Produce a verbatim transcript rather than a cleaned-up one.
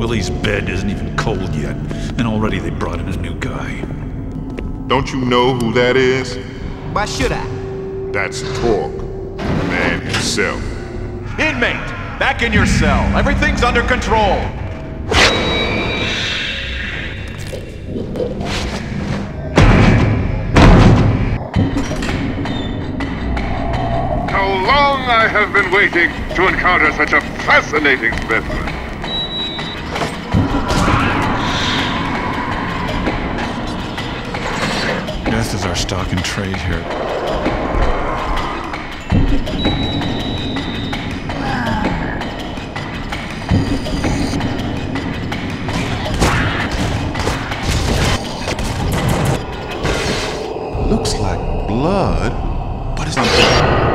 Willie's bed isn't even cold yet, and already they brought in a new guy. Don't you know who that is? Why should I? That's Torque, the man himself. Inmate, back in your cell. Everything's under control. How long I have been waiting to encounter such a fascinating specimen. Death is our stock and trade here. Looks like blood, but it's not.